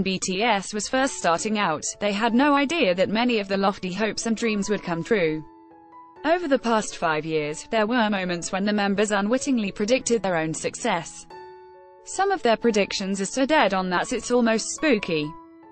When BTS was first starting out, they had no idea that many of the lofty hopes and dreams would come true. Over the past 5 years, there were moments when the members unwittingly predicted their own success. Some of their predictions are so dead on that it's almost spooky.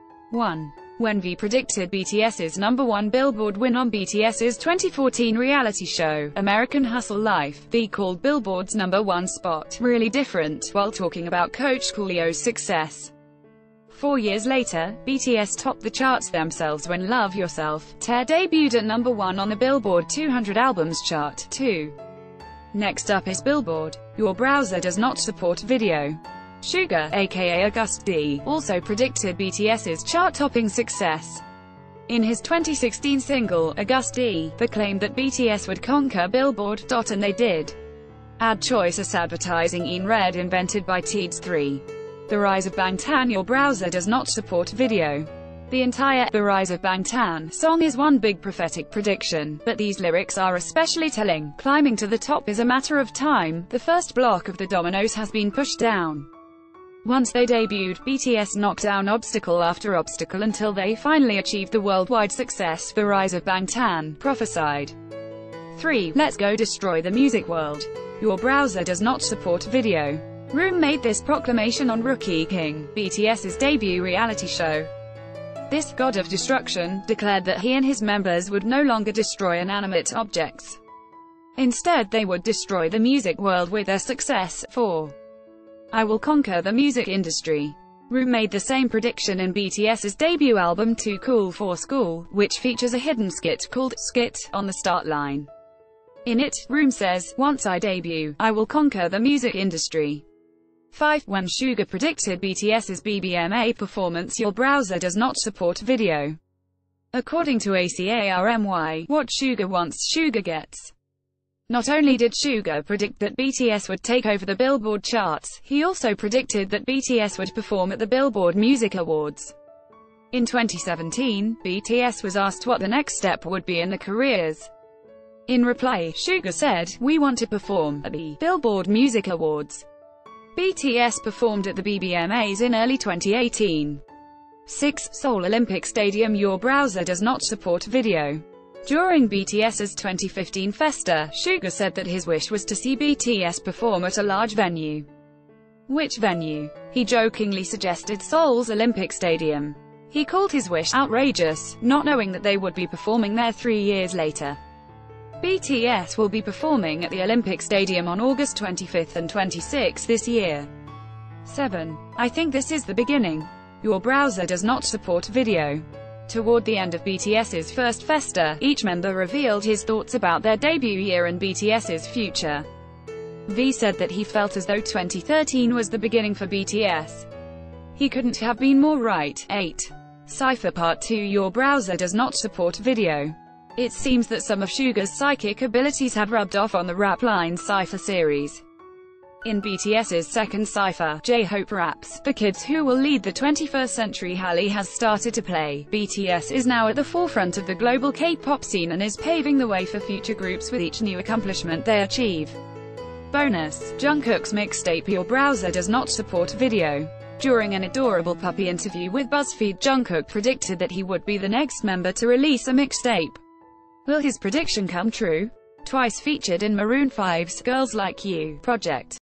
1. When V predicted BTS's #1 Billboard win on BTS's 2014 reality show, American Hustle Life, V called Billboard's #1 spot really different, while talking about Coach Coolio's success. 4 years later, BTS topped the charts themselves when Love Yourself debuted at #1 on the Billboard 200 Albums chart. 2. Next up is Billboard. Your browser does not support video. Suga, aka August D, also predicted BTS's chart-topping success. In his 2016 single, August D, they claimed that BTS would conquer Billboard, and they did. Ad choice advertising in red invented by Teeds 3. The Rise of Bangtan. Your browser does not support video. The entire The Rise of Bangtan song is one big prophetic prediction, but these lyrics are especially telling. Climbing to the top is a matter of time. The first block of the dominoes has been pushed down. Once they debuted, BTS knocked down obstacle after obstacle until they finally achieved the worldwide success The Rise of Bangtan prophesied. 3. Let's go destroy the music world. Your browser does not support video. Room made this proclamation on Rookie King, BTS's debut reality show. This god of destruction declared that he and his members would no longer destroy inanimate objects. Instead, they would destroy the music world with their success. 4. I will conquer the music industry. Room made the same prediction in BTS's debut album Too Cool for School, which features a hidden skit called Skit on the start line. In it, Room says, "Once I debut, I will conquer the music industry." 5. When Suga predicted BTS's BBMA performance, your browser does not support video. According to ACARMY, what Suga wants, Suga gets. Not only did Suga predict that BTS would take over the Billboard charts, he also predicted that BTS would perform at the Billboard Music Awards. In 2017, BTS was asked what the next step would be in their careers. In reply, Suga said, "We want to perform at the Billboard Music Awards." BTS performed at the BBMAs in early 2018. 6. Seoul Olympic Stadium. Your browser does not support video. During BTS's 2015 Festa, Suga said that his wish was to see BTS perform at a large venue. Which venue? He jokingly suggested Seoul's Olympic Stadium. He called his wish outrageous, not knowing that they would be performing there 3 years later. BTS will be performing at the Olympic Stadium on August 25 and 26 this year. 7. I think this is the beginning. Your browser does not support video. Toward the end of BTS's first Festa, each member revealed his thoughts about their debut year and BTS's future. V said that he felt as though 2013 was the beginning for BTS. He couldn't have been more right. 8. Cypher Part 2. Your browser does not support video. It seems that some of Suga's psychic abilities had rubbed off on the rap line Cypher series. In BTS's second cypher, J-Hope Raps, the kids who will lead the 21st century, Halle has started to play. BTS is now at the forefront of the global K-pop scene and is paving the way for future groups with each new accomplishment they achieve. Bonus: Jungkook's mixtape Your Browser does not support video. During an adorable puppy interview with BuzzFeed, Jungkook predicted that he would be the next member to release a mixtape. Will his prediction come true? Twice featured in Maroon 5's Girls Like You project.